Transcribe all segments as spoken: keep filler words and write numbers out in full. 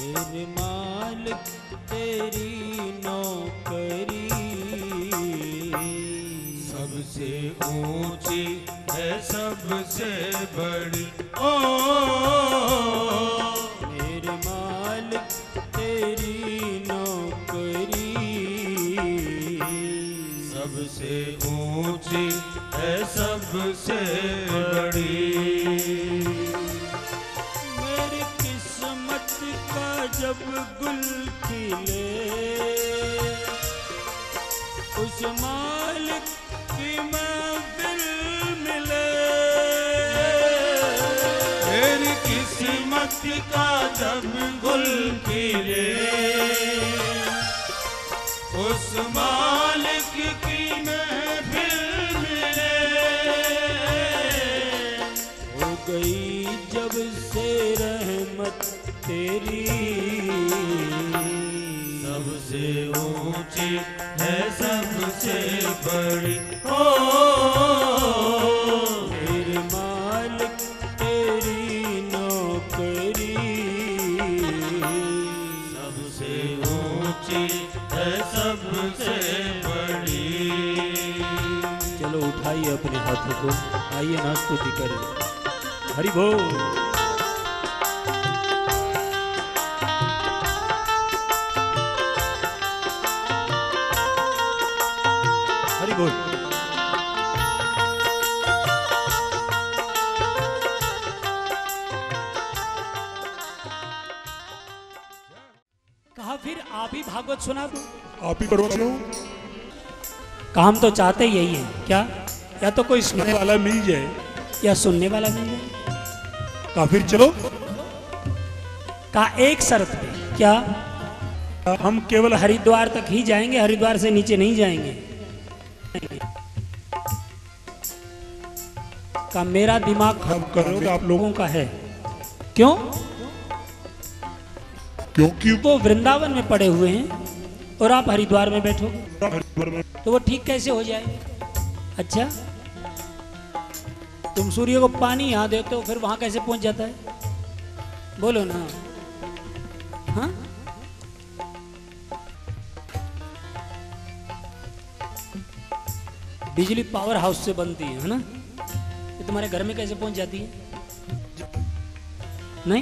मेरे मालिक तेरी नौकरी सबसे ऊंची है सबसे बड़ी। ओ मेरे मालिक तेरी नौकरी सबसे ऊंची है सबसे बड़ी। मेरी किस्मत का जब गुल खिले उस मालिक की महफिल मिले। मेरी किस्मत का जब गुल खिले उस मालिक की महफिल मिले। हो गई जब से रहमत तेरी सबसे ऊंची है सबसे बड़ी। ओ मेरे मालिक तेरी नौकरी सबसे ऊंची है सबसे बड़ी। चलो उठाइए अपने हाथों को, आइए ना स्तुति करें। हरि बोल। हरि बोल। कहा फिर आप ही भागवत सुना दो। आप ही करवा लो। काम तो चाहते ही यही है क्या, या तो कोई सुनने सुने वाला मिल जाए। या सुनने वाला मिल जाए। का फिर चलो। का एक शर्त पे क्या, हम केवल हरि हरिद्वार तक ही जाएंगे, हरिद्वार से नीचे नहीं जाएंगे। का मेरा दिमाग हम करोगे आप लोगों लोगों का है। क्यों? क्योंकि वो वृंदावन में पड़े हुए हैं और आप हरिद्वार में बैठोगे हरिद्वार में तो वो ठीक कैसे हो जाए? अच्छा, तुम सूर्य को पानी यहाँ देते हो, फिर वहां कैसे पहुंच जाता है? बोलो ना। हाँ, बिजली पावर हाउस से बनती है, है ना? तो तुम्हारे घर में कैसे पहुंच जाती है? नहीं,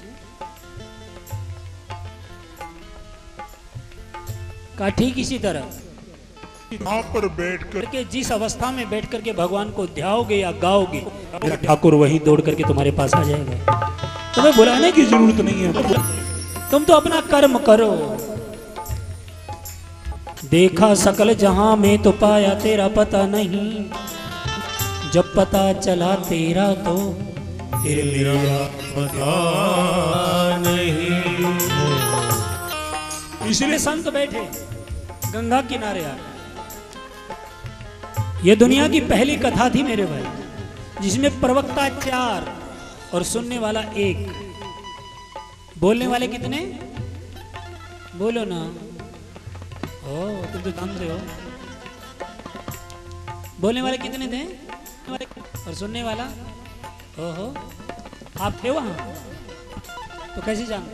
का ठीक इसी तरह यहाँ पर बैठ कर करके जिस अवस्था में बैठ करके भगवान को ध्याओगे या गाओगे, मेरा ठाकुर वही दौड़ करके तुम्हारे पास आ जाएगा। तुम्हें बुलाने की जरूरत नहीं है, तुम तो अपना कर्म करो। देखा सकल जहां में तो पाया तेरा पता नहीं, जब पता चला तेरा तो फिर मेरा पता नहीं। इसलिए संत बैठे गंगा किनारे आ। ये दुनिया की पहली कथा थी मेरे भाई, जिसमें प्रवक्ता चार और सुनने वाला एक। बोलने वाले कितने? बोलो ना। ओ तुम तो जानते हो। बोलने वाले कितने थे और सुनने वाला? ओहो, आप थे वहां तो कैसे जानते?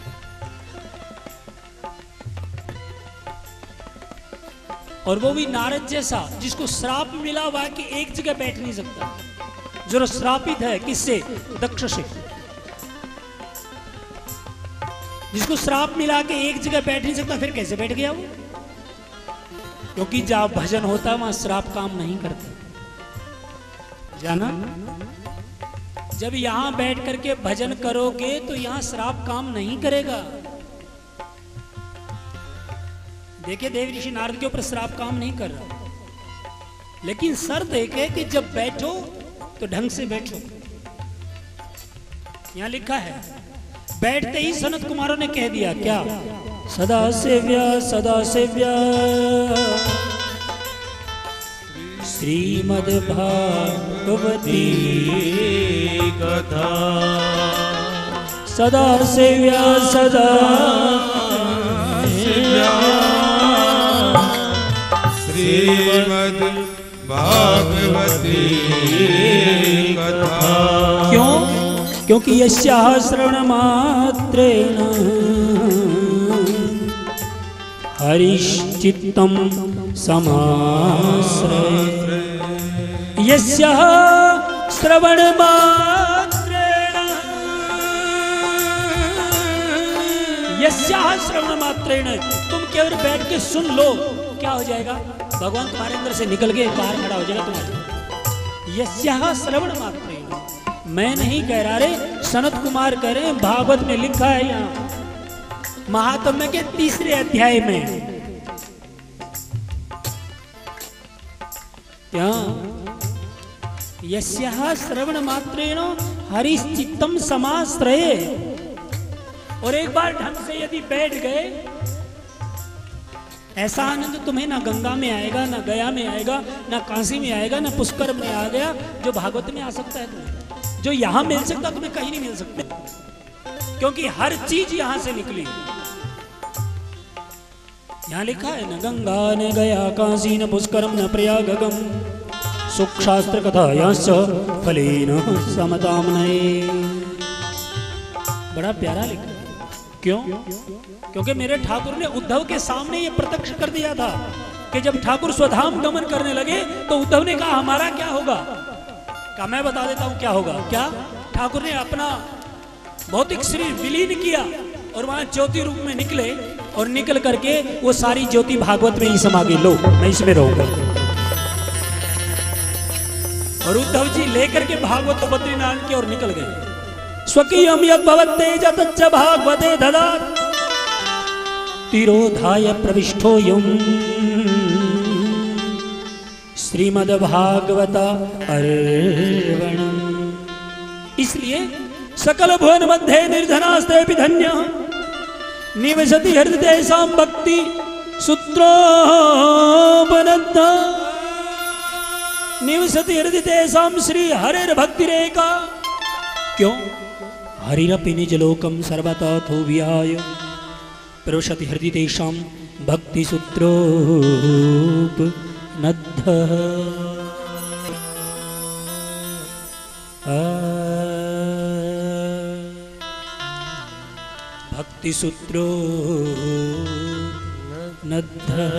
और वो भी नारद जैसा, जिसको श्राप मिला हुआ है कि एक जगह बैठ नहीं सकता, जो श्रापित है किससे? दक्ष से। जिसको श्राप मिला के एक जगह बैठ नहीं सकता, फिर कैसे बैठ गया वो? क्योंकि जहां भजन होता है वहां श्राप काम नहीं करता, जाना? जब यहां बैठ करके भजन करोगे तो यहां श्राप काम नहीं करेगा। देखिए देव ऋषि नारद के ऊपर श्राप काम नहीं कर रहा, लेकिन शर्त एक है कि जब बैठो तो ढंग से बैठो। यहां लिखा है, बैठते ही सनत कुमारों ने कह दिया क्या? सदा सेव्या सदा सेव्या श्रीमद् भागवती कथा। सदा सेव्या सदा सेव्या श्रीमद् भागवती कथा। क्यों? क्योंकि यस्याः श्रवणमात्रेण हरिश्चित्तं समाश्रये। यस्याः श्रवणमात्रेण यस्याः श्रवणमात्रेण, तुम केवल बैठ के सुन लो, क्या हो जाएगा? भगवान तुम्हारे अंदर से निकल के बाहर खड़ा हो जाएगा तुम्हारे। यस्याः श्रवणमात्रेण, मैं नहीं कह रहा रे, सनत कुमार कह रहे हैं, भागवत में लिखा है यहाँ महात्म्य के तीसरे अध्याय में। क्या? यस्याः श्रवण मात्रेण हरिश्चित्तम समाश्रये। और एक बार ढंग से यदि बैठ गए, ऐसा आनंद तुम्हें ना गंगा में आएगा, ना गया में आएगा, ना काशी में आएगा, ना पुष्कर में आ गया, जो भागवत में आ सकता है तुम्हें। जो यहां मिल सकता तुम्हें कहीं नहीं मिल सकता, क्योंकि हर चीज यहां से निकली। यहां लिखा है, न गंगा न गया काशी न पुष्करम न प्रयागम सुख शास्त्र कथा यांश्च फलेन समतामनये। बड़ा प्यारा लिखा। क्यों? क्योंकि मेरे ठाकुर ने उद्धव के सामने ये प्रत्यक्ष कर दिया था कि जब ठाकुर स्वधाम गमन करने लगे तो उद्धव ने कहा हमारा क्या होगा? कहा मैं बता देता हूं क्या होगा। क्या? ठाकुर ने अपना भौतिक शरीर विलीन किया और वहां ज्योति रूप में निकले, और निकल करके वो सारी ज्योति भागवत में ही समा गई। लो मैं इसमें रहूंगा। और उद्धव जी लेकर के भागवत बद्रीनाथ की ओर निकल गए। स्वकीयम यद भवत्तेज तच्च भागवते ददात तिरोधाय प्रविष्टोयम श्रीमद्भागवत अर्वणम्। इसलिए सकल भुवन मध्य निर्धनास्ते धन्य निवसति हृदयेषां भक्ति सूत्रोपनद्ध निवसति हृदयेषां श्री हरिर्भक्तिरेका। क्यों? हरिरपि निजलोकं सर्वतथो विहाय प्रविशति हृदयेषां भक्ति सूत्रोपनद्धः। भक्ति सूत्रो नद्धः।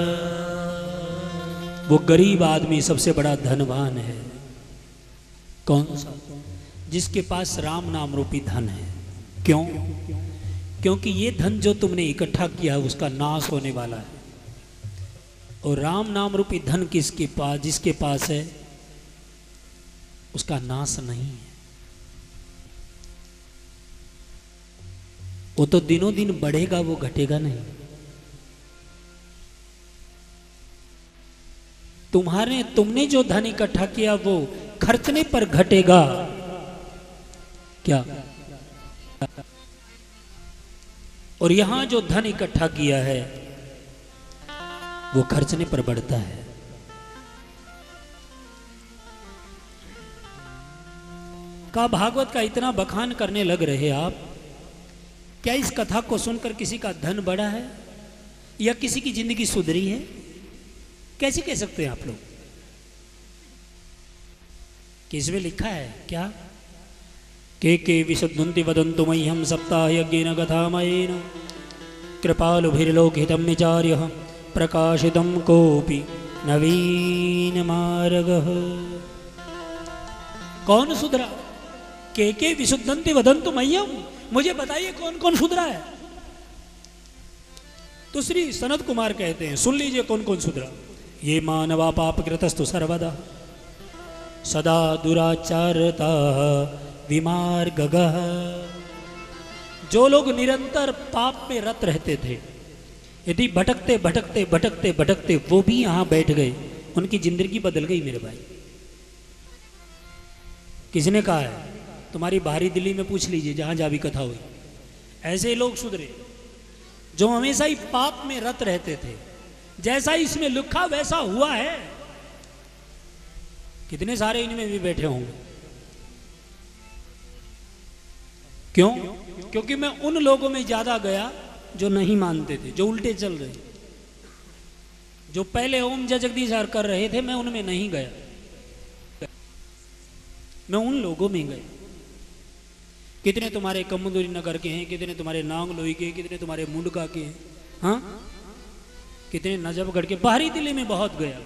वो गरीब आदमी सबसे बड़ा धनवान है। कौन सा? जिसके पास राम नाम रूपी धन है। क्यों? क्योंकि ये धन जो तुमने इकट्ठा किया है उसका नाश होने वाला है, और राम नाम रूपी धन किसके पास, जिसके पास है उसका नाश नहीं है। वो तो दिनों दिन बढ़ेगा, वो घटेगा नहीं। तुम्हारे तुमने जो धन इकट्ठा किया वो खर्चने पर घटेगा क्या? और यहां जो धन इकट्ठा किया है वो खर्चने पर बढ़ता है। का भागवत का इतना बखान करने लग रहे आप, क्या इस कथा को सुनकर किसी का धन बढ़ा है या किसी की जिंदगी सुधरी है? कैसे कह सकते हैं आप लोग? किसमें लिखा है क्या? के के विशुद्धन्ति वदन्तु मह्यं सप्ताह यज्ञेन कथामयेन कृपालुभिर्लोकितं विचार्यः प्रकाशितं कोऽपि नवीन मार्गः। कौन सुधरा? के के विशुद्धन्ति वदन्तु मह्यं, मुझे बताइए कौन कौन सुधरा है? तो श्री सनत कुमार कहते हैं, सुन लीजिए कौन कौन सुधरा। ये मानवा पाप कृतस्तु सर्वदा सदा दुराचारता विमार्गः। जो लोग निरंतर पाप में रत रहते थे, यदि भटकते भटकते भटकते भटकते वो भी यहां बैठ गए, उनकी जिंदगी बदल गई मेरे भाई। किसने कहा है? तुम्हारी बाहरी दिल्ली में पूछ लीजिए, जहां जहां भी कथा हुई। ऐसे लोग सुधरे जो हमेशा ही पाप में रत रहते थे। जैसा इसमें लिखा वैसा हुआ है। कितने सारे इनमें भी बैठे होंगे। क्यों? क्योंकि मैं उन लोगों में ज्यादा गया जो नहीं मानते थे, जो उल्टे चल रहे, जो पहले ओम जय जगदीश हर कर रहे थे, मैं उनमें नहीं गया, मैं उन लोगों में गया। कितने तुम्हारे कमुदुरी नगर के हैं, कितने तुम्हारे नांगलोई के, कितने तुम्हारे मुंडका के हैं, हाँ, कितने नजफगढ़ के। बाहरी दिल्ली में बहुत गया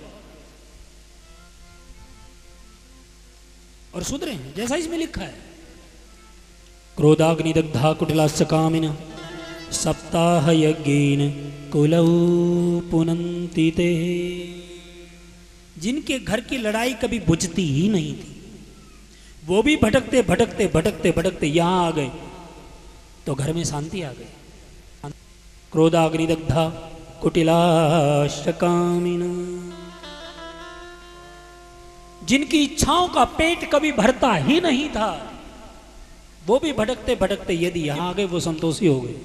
और सुधरे हैं, जैसा इसमें लिखा है। क्रोधाग्नि दग्धा कुटिलास्य कामिन सप्ताह यज्ञेन कुलौ पुनन्ति ते। जिनके घर की लड़ाई कभी बुझती ही नहीं थी, वो भी भटकते भटकते भटकते भटकते यहां आ गए तो घर में शांति आ गई। क्रोधाग्नि दग्धा कुटिलास्य कामिन। जिनकी इच्छाओं का पेट कभी भरता ही नहीं था, वो भी भटकते भटकते यदि यहां आ गए, वो संतोषी हो गए।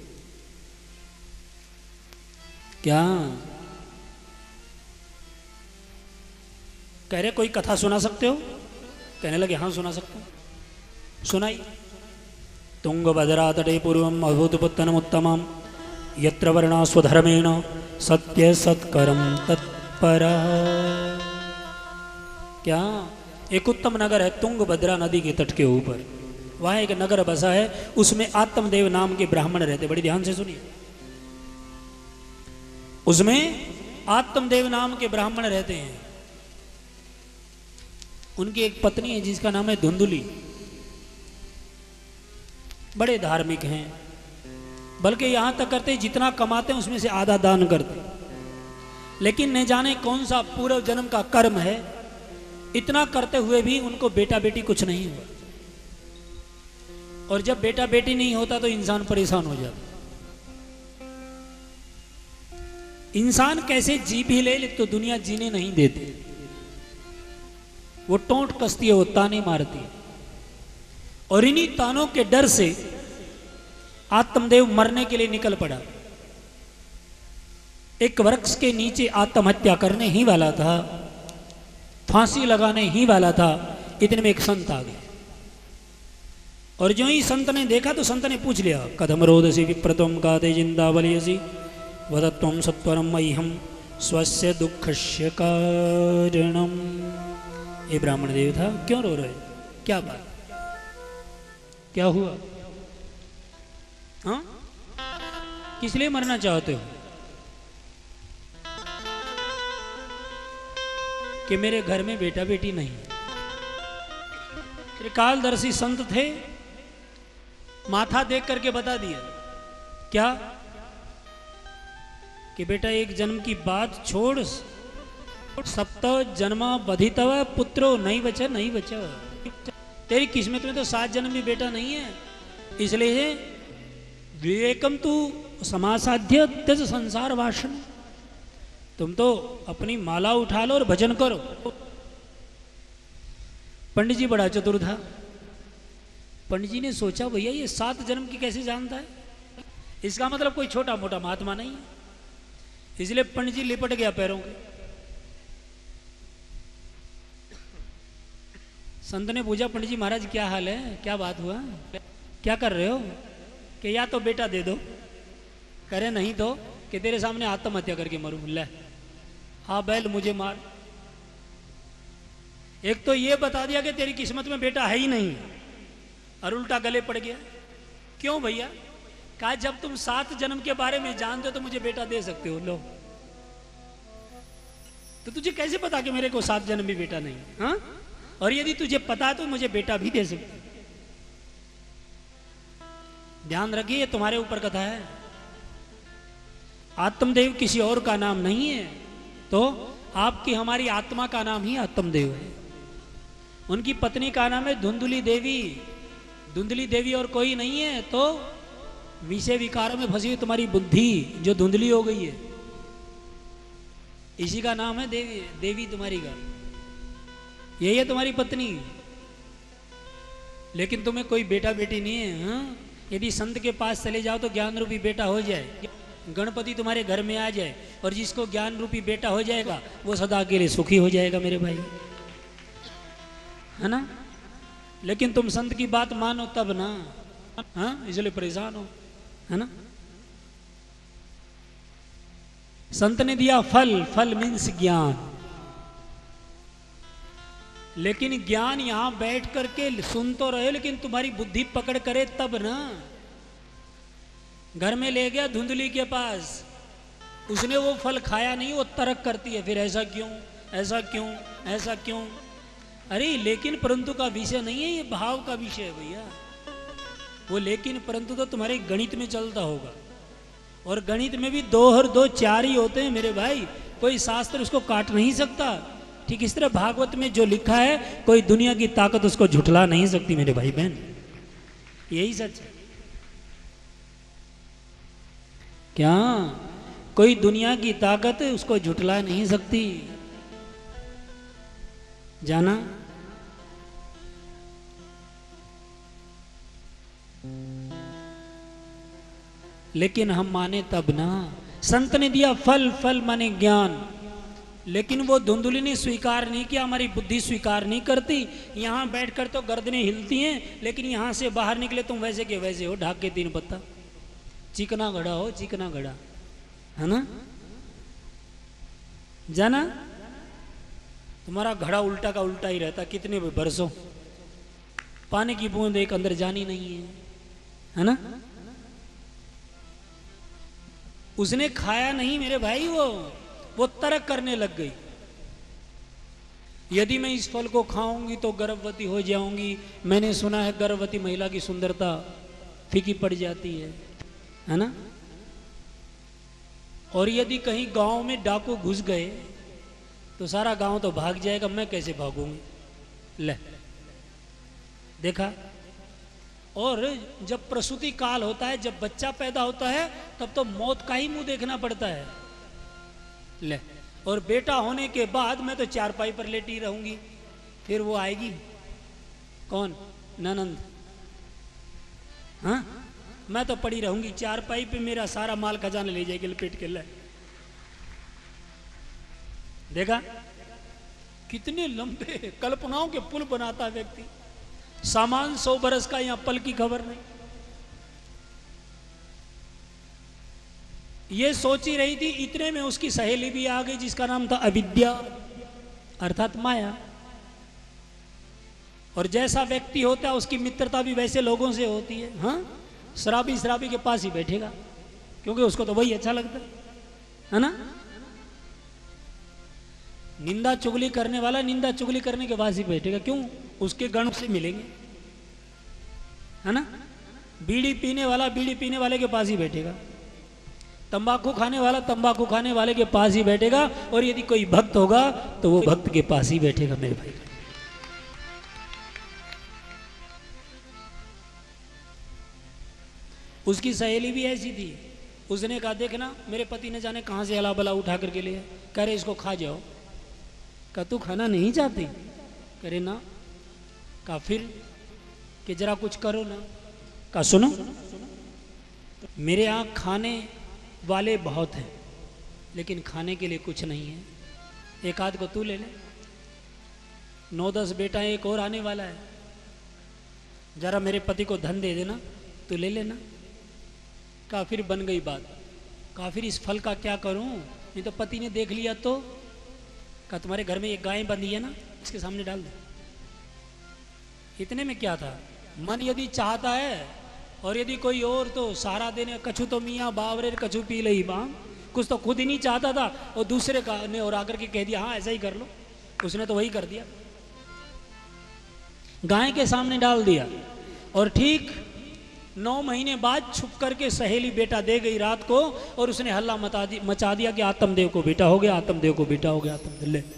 क्या कह रहे, कोई कथा सुना सकते हो? कहने लगे हाँ सुना सकते हो। सुनाई। तुंगभद्रा तटे पूर्वम अभूतपुत्तनम उत्तमम यत्र वर्णा स्वधर्मेण सत्य सत्करम तत्परा। क्या एक उत्तम नगर है तुंगभद्रा नदी के तट के ऊपर, वहां एक नगर बसा है, उसमें आत्मदेव नाम के ब्राह्मण रहते। बड़ी ध्यान से सुनिए, उसमें आत्मदेव नाम के ब्राह्मण रहते हैं। उनकी एक पत्नी है जिसका नाम है धुंधुली। बड़े धार्मिक हैं, बल्कि यहां तक करते जितना कमाते हैं उसमें से आधा दान करते। लेकिन न जाने कौन सा पूर्व जन्म का कर्म है, इतना करते हुए भी उनको बेटा बेटी कुछ नहीं हुआ। और जब बेटा बेटी नहीं होता तो इंसान परेशान हो जाता। इंसान कैसे जी भी ले, तो दुनिया जीने नहीं देती। वो टोंट कसती है, वो ताने मारती है। और इन्हीं तानों के डर से आत्मदेव मरने के लिए निकल पड़ा। एक वृक्ष के नीचे आत्महत्या करने ही वाला था, फांसी लगाने ही वाला था। इतने में एक संत आ गए, और जो ही संत ने देखा तो संत ने पूछ लिया, कथम रोदसी विप्रतम काते जिंदावलियसी वदत्वम सत्वरम मह्यम स्वस्य दुःखस्य कारणम। ये ब्राह्मण देव था, क्यों रो रहे, क्या बात, क्या हुआ, हाँ, किस लिए मरना चाहते हो? कि मेरे घर में बेटा बेटी नहीं। त्रिकालदर्शी संत थे, माथा देख करके बता दिया, क्या कि बेटा एक जन्म की बात छोड़, सप्त जन्मा बधितव पुत्रो नहीं बचा नहीं बचा। तेरी किस्मत में तो सात जन्म भी बेटा नहीं है, इसलिए विवेकम तू समासाध्य त्यज संसार वासन। तुम तो अपनी माला उठा लो और भजन करो। पंडित जी बड़ा चतुर था। पंडित जी ने सोचा, भैया ये सात जन्म की कैसे जानता है, इसका मतलब कोई छोटा मोटा महात्मा नहीं है। इसलिए पंडित जी लिपट गया पैरों के। संत ने पूछा, पंडित जी महाराज क्या हाल है, क्या बात हुआ, क्या कर रहे हो? कि या तो बेटा दे दो, करे नहीं तो कि तेरे सामने आत्महत्या करके मरूं। ले हाँ बैल मुझे मार। एक तो ये बता दिया कि तेरी किस्मत में बेटा है ही नहीं, और उल्टा गले पड़ गया। क्यों भैया? कहा जब तुम सात जन्म के बारे में जानते हो तो मुझे बेटा दे सकते हो। लो, तो तुझे कैसे पता कि मेरे को सात जन्म भी बेटा नहीं, हाँ? और यदि तुझे पता तो मुझे बेटा भी दे सकते। ध्यान रखिए, ये तुम्हारे ऊपर कथा है। आत्मदेव किसी और का नाम नहीं है, तो आपकी हमारी आत्मा का नाम ही आत्मदेव है। उनकी पत्नी का नाम है धुंधुली देवी। धुंधली देवी और कोई नहीं है, तो विषय विकारों में फंसी हुई तुम्हारी बुद्धि जो धुंधली हो गई है, इसी का नाम है देवी। देवी तुम्हारी का यही है, तुम्हारी पत्नी। लेकिन तुम्हें कोई बेटा बेटी नहीं है, हाँ? यदि संत के पास चले जाओ तो ज्ञान रूपी बेटा हो जाए, गणपति तुम्हारे घर में आ जाए, और जिसको ज्ञान रूपी बेटा हो जाएगा वो सदा के लिए सुखी हो जाएगा मेरे भाई, है ना? लेकिन तुम संत की बात मानो तब ना, हाँ? इसलिए परेशान हो, है ना? संत ने दिया फल, फल मीन्स ज्ञान। लेकिन ज्ञान यहां बैठ करके सुन तो रहे, लेकिन तुम्हारी बुद्धि पकड़ करे तब ना। घर में ले गया धुंधली के पास, उसने वो फल खाया नहीं, वो तर्क करती है फिर ऐसा क्यों, ऐसा क्यों, ऐसा क्यों। अरे लेकिन परंतु का विषय नहीं है, ये भाव का विषय है भैया। वो लेकिन परंतु तो तुम्हारे गणित में चलता होगा, और गणित में भी दो और दो चार ही होते हैं मेरे भाई, कोई शास्त्र उसको काट नहीं सकता। ठीक इस तरह भागवत में जो लिखा है, कोई दुनिया की ताकत उसको झुठला नहीं सकती मेरे भाई बहन, यही सच है। क्या कोई दुनिया की ताकत उसको झुठला नहीं सकती, जाना। लेकिन हम माने तब ना। संत ने दिया फल, फल माने ज्ञान, लेकिन वो धुंधली ने स्वीकार नहीं किया, हमारी बुद्धि स्वीकार नहीं करती। यहां बैठकर तो गर्दनें हिलती हैं, लेकिन यहां से बाहर निकले तुम वैसे के वैसे हो, ढाक के तीन पत्ता, चिकना घड़ा हो, चिकना घड़ा, है ना, जाना। तुम्हारा घड़ा उल्टा का उल्टा ही रहता, कितने भी बरसों पानी की बूंद एक अंदर जानी नहीं है, है ना। उसने खाया नहीं मेरे भाई, वो वो तर्क करने लग गई। यदि मैं इस फल को खाऊंगी तो गर्भवती हो जाऊंगी। मैंने सुना है गर्भवती महिला की सुंदरता फीकी पड़ जाती है, है ना। और यदि कहीं गांव में डाकू घुस गए तो सारा गांव तो भाग जाएगा, मैं कैसे भागूंगी। ले देखा। और जब प्रसूति काल होता है, जब बच्चा पैदा होता है, तब तो मौत का ही मुंह देखना पड़ता है। ले, और बेटा होने के बाद मैं तो चारपाई पर लेटी रहूंगी, फिर वो आएगी कौन, ननंद, हाँ, मैं तो पड़ी रहूंगी चारपाई पे, मेरा सारा माल खजाना ले जाएगी लपेट के। ले देखा कितने लंबे कल्पनाओं के पुल बनाता व्यक्ति। सामान सौ बरस का, यहां पल की खबर नहीं। ये सोची रही थी, इतने में उसकी सहेली भी आ गई जिसका नाम था अविद्या अर्थात माया। और जैसा व्यक्ति होता है उसकी मित्रता भी वैसे लोगों से होती है। हाँ, शराबी शराबी के पास ही बैठेगा, क्योंकि उसको तो वही अच्छा लगता है, है ना। निंदा चुगली करने वाला निंदा चुगली करने के पास ही बैठेगा, क्यों, उसके गण से मिलेंगे, है ना। बीड़ी पीने वाला बीड़ी पीने वाले के पास ही बैठेगा, तंबाकू खाने वाला तंबाकू खाने वाले के पास ही बैठेगा, और यदि कोई भक्त होगा तो वो भक्त के पास ही बैठेगा मेरे भाई। उसकी सहेली भी ऐसी थी। उसने कहा देखना मेरे पति ने जाने कहां से अला बला उठा करके लिया, कह रहे इसको खा जाओ। कहा तू खाना नहीं चाहती, करे ना। कहा फिर, कि जरा कुछ करो ना। कहा सुनो, मेरे यहाँ खाने वाले बहुत हैं, लेकिन खाने के लिए कुछ नहीं है, एक आध को तू ले ले, नौ दस बेटा एक और आने वाला है, जरा मेरे पति को धन दे देना, तू ले लेना। कहा फिर बन गई बात। कहा फिर इस फल का क्या करूं, नहीं तो पति ने देख लिया तो। कहा तुम्हारे घर में एक गाय बंधी है ना, इसके सामने डाल दे। इतने में क्या था, मन यदि चाहता है और यदि कोई और तो सहारा देने, कछु तो मियाँ बावरे कछु पी लई बाम, कुछ तो खुद ही नहीं चाहता था और दूसरे का ने और आकर के कह दिया हाँ ऐसा ही कर लो, उसने तो वही कर दिया, गाय के सामने डाल दिया। और ठीक नौ महीने बाद छुप करके सहेली बेटा दे गई रात को, और उसने हल्ला मचा दी मचा दिया कि आत्मदेव को बेटा हो गया, आत्मदेव को बेटा हो गया, आत्मदेव। ले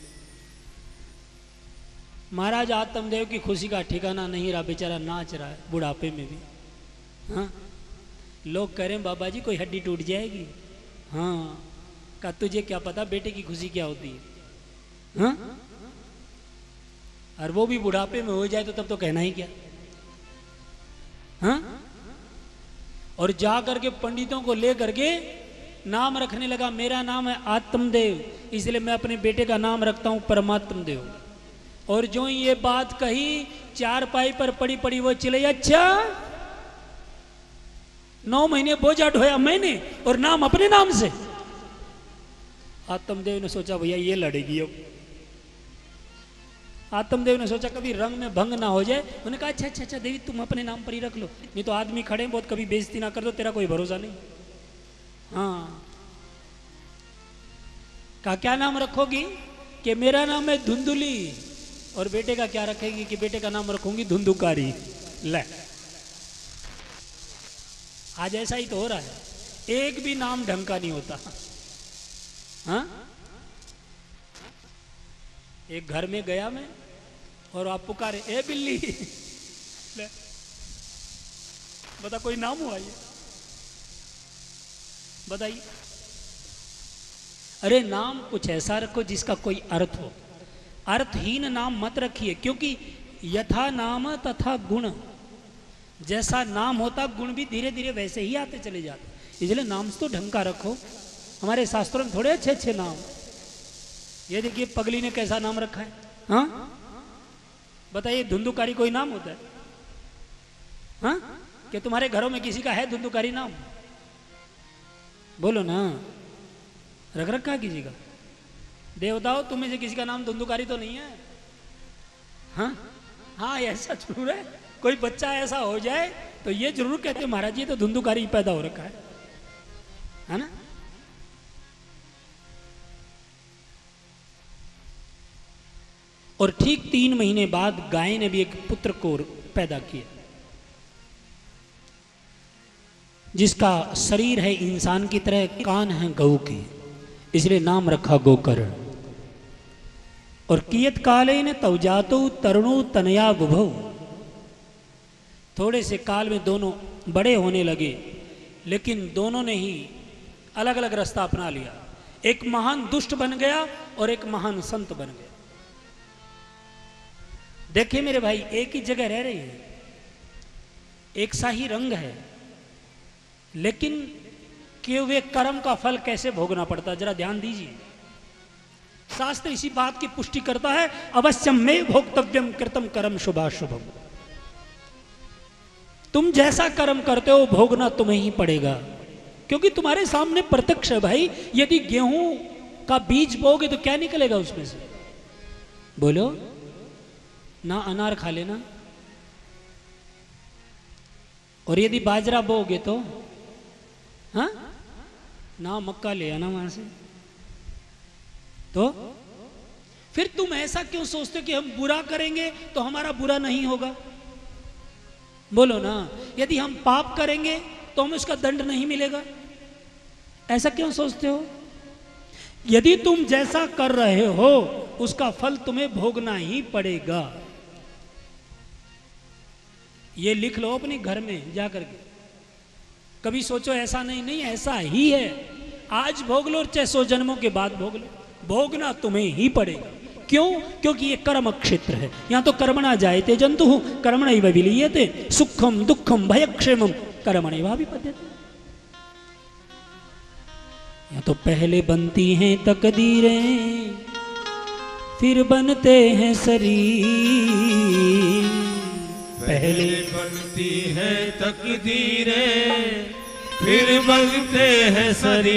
महाराज आत्मदेव की खुशी का ठिकाना नहीं रहा, बेचारा नाच रहा है बुढ़ापे में भी। हाँ, लोग कह रहे हैं बाबा जी कोई हड्डी टूट जाएगी। हाँ, का तुझे क्या पता बेटे की खुशी क्या होती है। हाँ, और वो भी बुढ़ापे में हो जाए तो तब तो कहना ही क्या। हाँ, और जा करके पंडितों को ले करके नाम रखने लगा, मेरा नाम है आत्मदेव, इसलिए मैं अपने बेटे का नाम रखता हूं परमात्म देव। और जो ये बात कही, चार पाई पर पड़ी पड़ी वो चिल्लाई, अच्छा नौ महीने बोझा ढोया मैंने और नाम अपने नाम से। आत्मदेव ने सोचा भैया ये लड़ेगी अब। आत्मदेव ने सोचा कभी रंग में भंग ना हो जाए। उन्होंने कहा अच्छा अच्छा अच्छा देवी तुम अपने नाम पर ही रख लो, नहीं तो आदमी खड़े हैं बहुत, कभी बेइज्जती ना कर दो, तेरा कोई भरोसा नहीं। हाँ, कहा क्या नाम रखोगी? कि मेरा नाम है धुंधुली, और बेटे का क्या रखेगी? कि बेटे का नाम रखूंगी धुंधुकारी। ले, आज ऐसा ही तो हो रहा है, एक भी नाम ढंग का नहीं होता। हाँ, एक घर में गया मैं और आप पुकारे ए बिल्ली, ले बता कोई नाम हुआ ये? बताइए। अरे नाम कुछ ऐसा रखो जिसका कोई अर्थ हो, अर्थहीन नाम मत रखिए, क्योंकि यथा नाम तथा गुण, जैसा नाम होता गुण भी धीरे धीरे वैसे ही आते चले जाते। इसलिए नाम तो ढंग का रखो। हमारे शास्त्रों में थोड़े अच्छे अच्छे नाम, ये देखिए पगली ने कैसा नाम रखा है। हाँ बताइए, धुंधुकारी कोई नाम होता है? हाँ, क्या तुम्हारे घरों में किसी का है धुंधुकारी नाम? बोलो ना, रख रखा है किसी का? देवताओं तुम्हें से किसी का नाम धुंधुकारी तो नहीं है? हाँ हाँ, ऐसा जरूर है, कोई बच्चा ऐसा हो जाए तो ये जरूर कहते हैं महाराज ये तो धुंधुकारी पैदा हो रखा है, है ना? और ठीक तीन महीने बाद गाय ने भी एक पुत्र को पैदा किया, जिसका शरीर है इंसान की तरह, कान है गऊ के, इसलिए नाम रखा गोकर्ण। और कियत काले ने तवजातो तरुणो तनया बुभौ, थोड़े से काल में दोनों बड़े होने लगे, लेकिन दोनों ने ही अलग अलग रास्ता अपना लिया। एक महान दुष्ट बन गया और एक महान संत बन गया। देखिए मेरे भाई, एक ही जगह रह रहे हैं, एक सा ही रंग है, लेकिन किए हुए कर्म का फल कैसे भोगना पड़ता है, जरा ध्यान दीजिए। शास्त्र इसी बात की पुष्टि करता है, अवश्यम में भोक्तव्यम कृतम कर्म शुभाशुभम। तुम जैसा कर्म करते हो भोगना तुम्हें ही पड़ेगा, क्योंकि तुम्हारे सामने प्रत्यक्ष है भाई। यदि गेहूं का बीज बोगे तो क्या निकलेगा उसमें से? बोलो ना, अनार खा लेना। और यदि बाजरा बोगे तो हाँ ना, मक्का ले आना वहां से। तो फिर तुम ऐसा क्यों सोचते हो कि हम बुरा करेंगे तो हमारा बुरा नहीं होगा? बोलो ना, यदि हम पाप करेंगे तो हमें उसका दंड नहीं मिलेगा, ऐसा क्यों सोचते हो? यदि तुम जैसा कर रहे हो उसका फल तुम्हें भोगना ही पड़ेगा। ये लिख लो अपने घर में जाकर के, कभी सोचो ऐसा नहीं, नहीं ऐसा ही है। आज भोग लो, चाहे सौ जन्मों के बाद भोग लो, भोगना तुम्हें ही पड़ेगा। क्यों? क्योंकि ये कर्म क्षेत्र है। यहाँ तो कर्मणा जायते जंतु कर्मणैव विलीयते, सुखम दुखम भयक्षेमम कर्मणैव विपद्यते। यहाँ तो पहले बनती हैं तकदीरें, फिर बनते हैं शरीर। पहले बनती है तकदीरें, फिर बनते हैं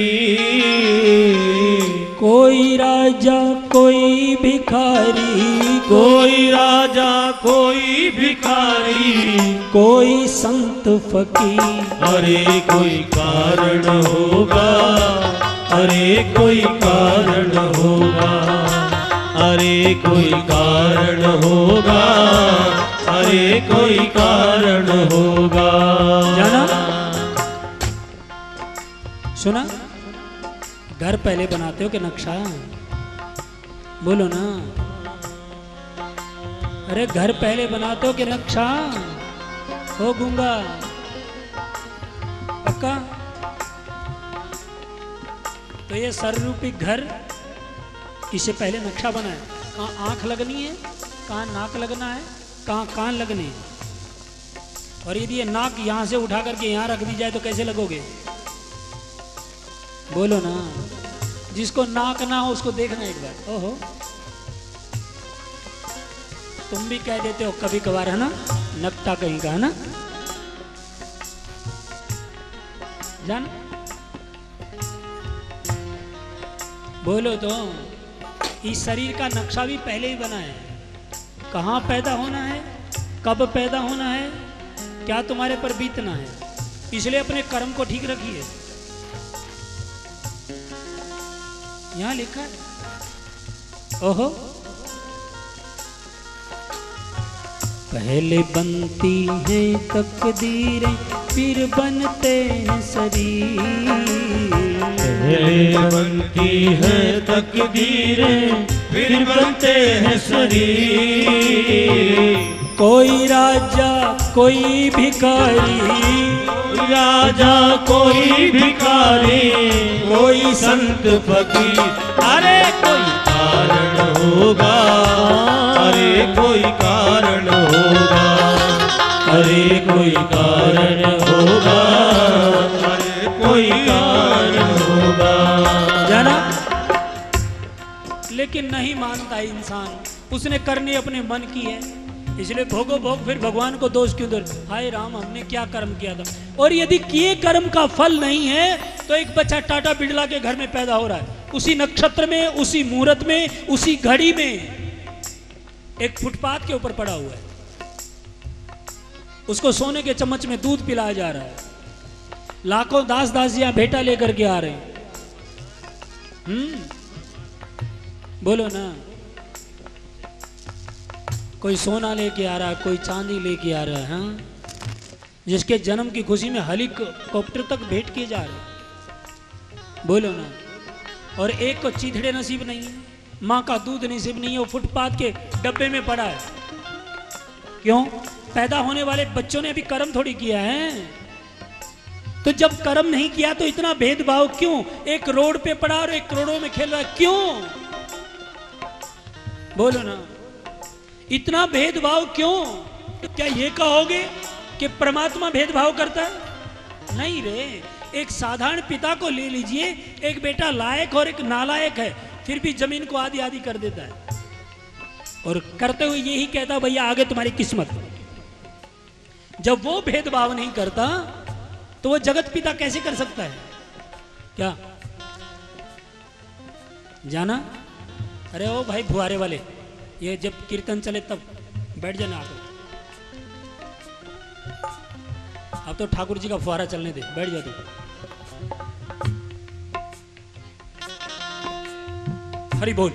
शरीर। कोई राजा कोई भिखारी, कोई राजा कोई भिखारी, कोई संत फकीर। अरे कोई कारण होगा, अरे कोई कारण होगा, अरे कोई कारण होगा, अरे कोई कारण होगा। जाना सुना? घर पहले बनाते हो कि नक्शा? बोलो ना, अरे घर पहले बनाते हो कि नक्शा? हो गूंगा पक्का? तो ये सर्वरूपी घर, इसे पहले नक्शा बना है। कहाँ आंख लगनी है, कहाँ नाक लगना है, कहाँ कान लगने हैं। और यदि ये नाक यहां से उठा करके यहां रख दी जाए तो कैसे लगोगे? बोलो ना, जिसको नाक ना हो उसको देखना एक बार। ओहो, तुम भी कह देते हो कभी कभार, है ना, नकटा कहीं का, है ना? जान बोलो तो, इस शरीर का नक्शा भी पहले ही बना है। कहाँ पैदा होना है, कब पैदा होना है, क्या तुम्हारे पर बीतना है, इसलिए अपने कर्म को ठीक रखिए। यहां लिखा है। ओहो, पहले बनती हैं तकदीरें, फिर बनते हैं शरीर। पहले बनती है तकदीरें, फिर बनते हैं शरीर। कोई राजा कोई भिखारी, राजा कोई भिखारी, कोई संत फकीर। अरे कोई कारण होगा, अरे कोई कारण होगा, अरे कोई कारण होगा, अरे कोई कारण होगा। जाना, लेकिन नहीं मानता इंसान, उसने करनी अपने मन की है, इसलिए भोगो भोग, फिर भगवान को दोष क्यों दे। हाय राम, हमने क्या कर्म किया था। और यदि किए कर्म का फल नहीं है तो एक बच्चा टाटा बिरला के घर में पैदा हो रहा है, उसी नक्षत्र में, उसी मुहूर्त में, उसी घड़ी में, एक फुटपाथ के ऊपर पड़ा हुआ है, उसको सोने के चम्मच में दूध पिलाया जा रहा है, लाखों दास दासियां बेटा लेकर के आ रहे हैं। हम्म बोलो ना, कोई सोना लेके आ रहा है, कोई चांदी लेके आ रहा है, हाँ? जिसके जन्म की खुशी में हेलीकॉप्टर तक भेंट किए जा रहे हैं। बोलो ना। और एक को चीथड़े नसीब नहीं है, माँ का दूध नसीब नहीं है, वो फुटपाथ के डब्बे में पड़ा है। क्यों? पैदा होने वाले बच्चों ने अभी कर्म थोड़ी किया है। तो जब कर्म नहीं किया तो इतना भेदभाव क्यों? एक रोड पे पड़ा और एक करोड़ों में खेल रहा है, क्यों? बोलो ना, इतना भेदभाव क्यों? क्या ये कहोगे कि परमात्मा भेदभाव करता है? नहीं रे, एक साधारण पिता को ले लीजिए, एक बेटा लायक और एक नालायक है, फिर भी जमीन को आधी आधी कर देता है, और करते हुए यही कहता भैया आगे तुम्हारी किस्मत। जब वो भेदभाव नहीं करता तो वो जगत पिता कैसे कर सकता है? क्या जाना? अरे ओ भाई फुहारे वाले, ये जब कीर्तन चले तब बैठ जाना। आप अब तो ठाकुर जी का फुहारा चलने दे, बैठ जा तू। हरि बोल।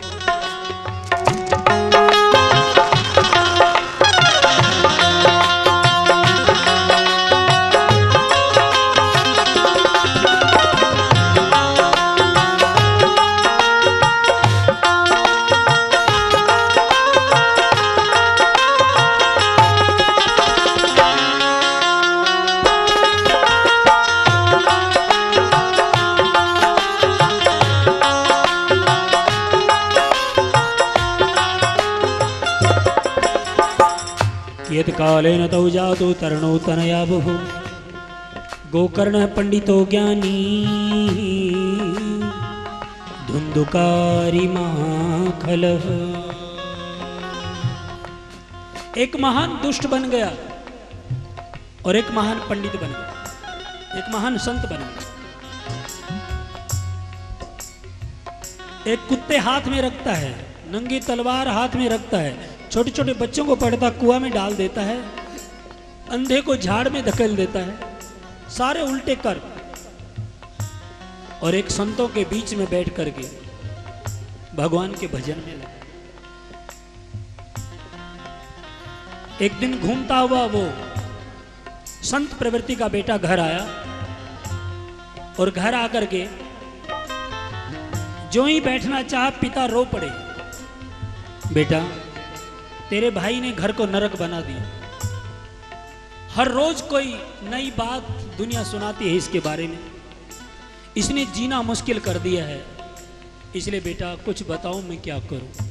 यत् कालेन तौ जातु तरणो तनया बहु, गोकर्ण पंडितो ज्ञानी, धुंधुकारी महाखलः। एक महान दुष्ट बन गया और एक महान पंडित बन गया, एक महान संत बन गया। एक कुत्ते हाथ में रखता है, नंगी तलवार हाथ में रखता है, छोटे छोटे बच्चों को पकड़ता कुआं में डाल देता है, अंधे को झाड़ में धकेल देता है, सारे उल्टे कर। और एक संतों के बीच में बैठ करके भगवान के भजन में लगा। एक दिन घूमता हुआ वो संत प्रवृत्ति का बेटा घर आया, और घर आकर के जो ही बैठना चाहा पिता रो पड़े, बेटा तेरे भाई ने घर को नरक बना दिया, हर रोज कोई नई बात दुनिया सुनाती है इसके बारे में, इसने जीना मुश्किल कर दिया है, इसलिए बेटा कुछ बताओ मैं क्या करूं।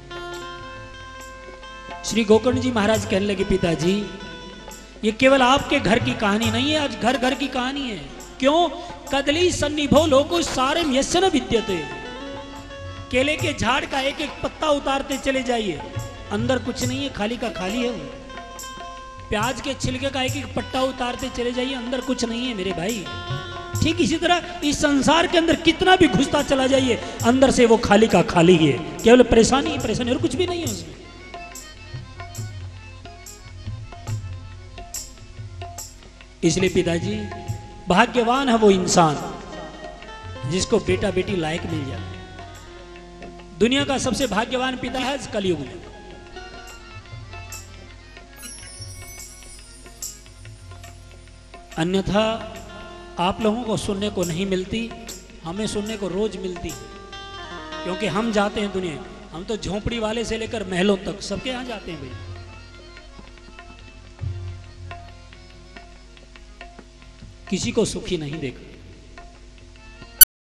श्री गोकर्ण जी महाराज कहने लगे, पिताजी ये केवल आपके घर की कहानी नहीं है, आज घर घर की कहानी है। क्यों? कदली सन्निभो लोको सारम यस्य न विद्यते। केले के झाड़ का एक एक पत्ता उतारते चले जाइए, अंदर कुछ नहीं है, खाली का खाली है वो। प्याज के छिलके का एक एक पट्टा उतारते चले जाइए, अंदर कुछ नहीं है मेरे भाई। ठीक इसी तरह इस संसार के अंदर कितना भी घुसता चला जाइए, अंदर से वो खाली का खाली है, केवल परेशानी ही परेशानी और कुछ भी नहीं है उसमें। इसलिए पिताजी भाग्यवान है वो इंसान जिसको बेटा बेटी लायक मिल जाए। दुनिया का सबसे भाग्यवान पिता है इस कलयुग में। अन्यथा आप लोगों को सुनने को नहीं मिलती, हमें सुनने को रोज मिलती है। क्योंकि हम जाते हैं दुनिया, हम तो झोंपड़ी वाले से लेकर महलों तक सबके यहां जाते हैं भाई। किसी को सुखी नहीं देखा।